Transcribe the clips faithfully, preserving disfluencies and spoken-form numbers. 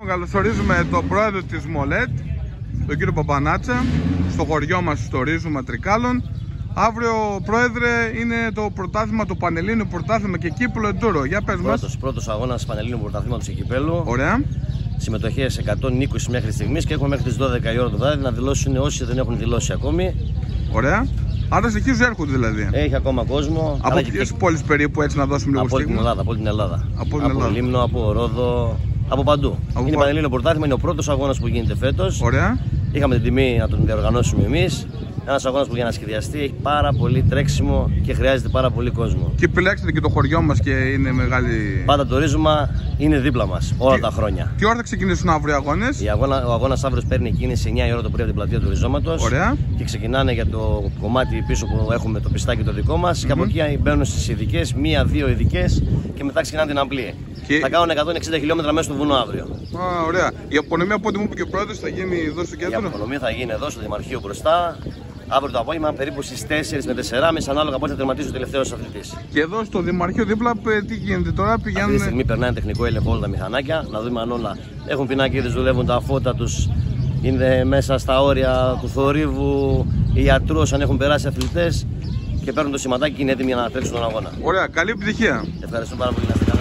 Καλωσορίζουμε τον πρόεδρο της Μολέτ, τον κύριο Παπανάτσα, στο χωριό μας στο Ρίζωμα Τρικάλων. Αύριο, πρόεδρε, είναι το πρωτάθλημα του Πανελλήνιου Πρωτάθλημα και Κύπελλο Εντούρο. Για πες μας. Πρώτος, πρώτος αγώνας Πανελλήνιου Πρωταθλήματος και Κυπέλλου. Ωραία. Συμμετοχές εκατόν είκοσι μέχρι στιγμής και έχουμε μέχρι τις δώδεκα η ώρα το βράδυ να δηλώσουν όσοι δεν έχουν δηλώσει ακόμη. Ωραία. Άρα συνεχίζουν, έρχονται δηλαδή. Έχει ακόμα κόσμο. Από ποιες και... πόλεις περίπου, έτσι να δώσουμε λίγο από στίγμα? την Ελλάδα, από την Ελλάδα. Από, την από Ελλάδα. Λίμνο, από Ρόδο, από παντού. Από είναι πα... Πανελλήνιο Πρωτάθλημα, είναι ο πρώτος αγώνας που γίνεται φέτος. Ωραία. Είχαμε την τιμή να τον διοργανώσουμε εμείς. Ένας αγώνας που για να σχεδιαστεί έχει πάρα πολύ τρέξιμο και χρειάζεται πάρα πολύ κόσμο. Και επιλέξτε και το χωριό μας και είναι μεγάλη. Πάντα το Ρίζωμα είναι δίπλα μας όλα τι, τα χρόνια. Τι ώρα θα ξεκινήσουν αύριο οι αγώνες? Η αγώνα, ο αγώνας αύριο παίρνει κίνηση εννιά η ώρα το πρωί από την πλατεία του Ριζώματος. Ωραία. Και ξεκινάνε για το κομμάτι πίσω που έχουμε το πιστάκι το δικό μας. Mm-hmm. Και από εκεί μπαίνουν στις ειδικές, μία-δύο ειδικές και μετά ξεκινάνε την απλή. Και... θα κάνουν εκατόν εξήντα χιλιόμετρα μέσα στο βουνό αύριο. Α, ωραία. Η απονομία από ό,τι μου είπε και ο πρόεδρος θα γίνει εδώ στο κέντρο. Η απονομία θα γίνει εδώ στο Δημαρχείο μπροστά. Αύριο το απόγευμα περίπου στις τέσσερις με τεσσεράμισι ανάλογα πότε θα τερματίσει ο τελευταίος αθλητής. Και εδώ στο Δημαρχείο δίπλα τι γίνεται τώρα? Πηγαίνουν... Αυτή τη στιγμή περνάνε τεχνικό έλεγχο όλα τα μηχανάκια, να δούμε αν όλα έχουν πινακίδες, δουλεύουν τα φώτα τους, είναι μέσα στα όρια του θορύβου, οι ιατρούς αν έχουν περάσει αθλητές και παίρνουν το σηματάκι και είναι έτοιμοι να τρέξουν τον αγώνα. Ωραία, καλή επιτυχία. Ευχαριστώ πάρα πολύ, να είστε καλά.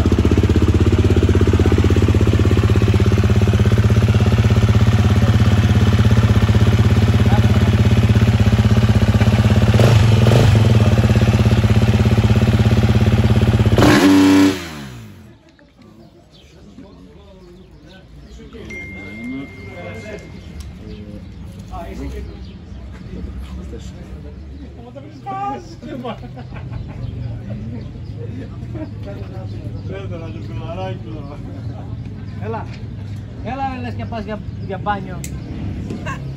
Έλα, έλα λες και πας για, για μπάνιο.